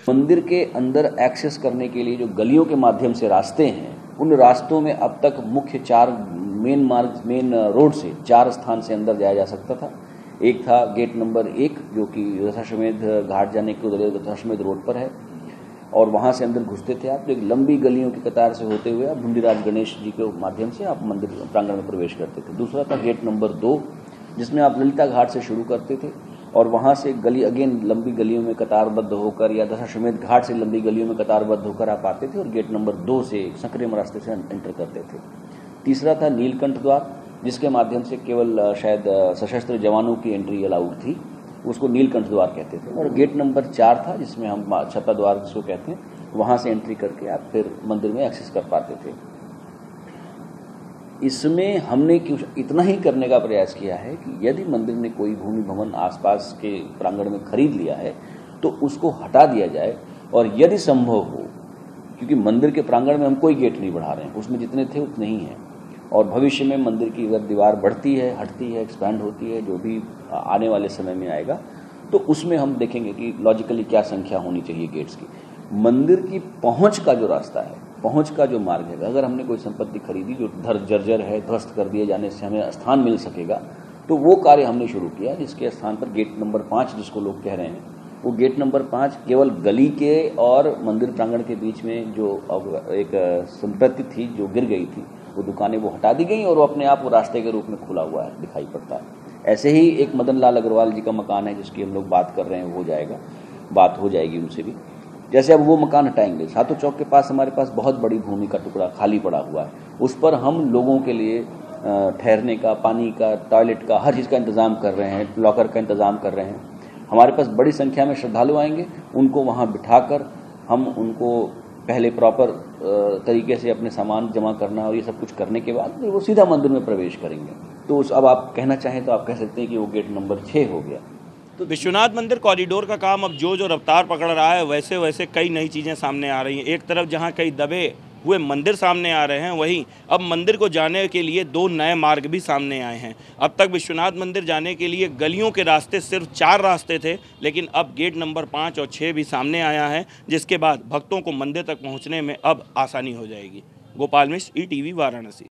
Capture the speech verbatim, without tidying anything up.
मंदिर के अंदर एक्सेस करने के लिए जो गलियों के माध्यम से रास्ते हैं, उन रास्तों में अब तक मुख्य चार मेन मार्ग मेन रोड से चार स्थान से अंदर जाया जा सकता था। एक था गेट नंबर एक, जो कि दशाश्वमेध घाट जाने के उधर दशाश्वमेध रोड पर है, और वहाँ से अंदर घुसते थे आप, तो एक लंबी गलियों की कतार से होते हुए आप बुंदीराज गणेश जी के माध्यम से आप मंदिर प्रांगण में प्रवेश करते थे। दूसरा था गेट नंबर दो, जिसमें आप ललिता घाट से शुरू करते थे और वहाँ से गली अगेन लंबी गलियों में कतारबद्ध होकर, या दशाश्वमेध घाट से लंबी गलियों में कतारबद्ध होकर आप आते थे और गेट नंबर दो से संक्रिय रास्ते से एंटर करते थे। तीसरा था नीलकंठ द्वार, जिसके माध्यम से केवल शायद सशस्त्र जवानों की एंट्री अलाउड थी, उसको नीलकंठ द्वार कहते थे। और गेट नंबर चार था, जिसमें हम छपरा द्वार जिसको कहते हैं, वहाँ से एंट्री करके आप फिर मंदिर में एक्सेस कर पाते थे। इसमें हमने इतना ही करने का प्रयास किया है कि यदि मंदिर ने कोई भूमि भवन आसपास के प्रांगण में खरीद लिया है तो उसको हटा दिया जाए, और यदि संभव हो, क्योंकि मंदिर के प्रांगण में हम कोई गेट नहीं बढ़ा रहे हैं, उसमें जितने थे उतने ही हैं, और भविष्य में मंदिर की अगर दीवार बढ़ती है, हटती है, एक्सपैंड होती है, जो भी आने वाले समय में आएगा, तो उसमें हम देखेंगे कि लॉजिकली क्या संख्या होनी चाहिए गेट्स की। मंदिर की पहुंच का जो रास्ता है, पहुंच का जो मार्ग है, अगर हमने कोई संपत्ति खरीदी जो धर जर्जर है, ध्वस्त कर दिए जाने से हमें स्थान मिल सकेगा, तो वो कार्य हमने शुरू किया, जिसके स्थान पर गेट नंबर पाँच जिसको लोग कह रहे हैं, वो गेट नंबर पाँच केवल गली के और मंदिर प्रांगण के बीच में जो एक संपत्ति थी जो गिर गई थी, वो दुकानें वो हटा दी गई और वो अपने आप वो रास्ते के रूप में खुला हुआ है, दिखाई पड़ता है। ऐसे ही एक मदन लाल अग्रवाल जी का मकान है जिसकी हम लोग बात कर रहे हैं, हो जाएगा, बात हो जाएगी उनसे भी। जैसे अब वो मकान हटाएंगे, सातों चौक के पास हमारे पास बहुत बड़ी भूमि का टुकड़ा खाली पड़ा हुआ है, उस पर हम लोगों के लिए ठहरने का, पानी का, टॉयलेट का, हर चीज़ का इंतज़ाम कर रहे हैं, लॉकर का इंतज़ाम कर रहे हैं। हमारे पास बड़ी संख्या में श्रद्धालु आएंगे, उनको वहाँ बिठाकर हम उनको पहले प्रॉपर तरीके से अपने सामान जमा करना और ये सब कुछ करने के बाद वो सीधा मंदिर में प्रवेश करेंगे। तो उस अब आप कहना चाहें तो आप कह सकते हैं कि वो गेट नंबर छः हो गया। तो विश्वनाथ मंदिर कॉरिडोर का काम अब जो जो रफ्तार पकड़ रहा है, वैसे वैसे कई नई चीज़ें सामने आ रही हैं। एक तरफ जहां कई दबे हुए मंदिर सामने आ रहे हैं, वहीं अब मंदिर को जाने के लिए दो नए मार्ग भी सामने आए हैं। अब तक विश्वनाथ मंदिर जाने के लिए गलियों के रास्ते सिर्फ चार रास्ते थे, लेकिन अब गेट नंबर पाँच और छः भी सामने आया है, जिसके बाद भक्तों को मंदिर तक पहुँचने में अब आसानी हो जाएगी। Gopal Mishra, E T V, Varanasi.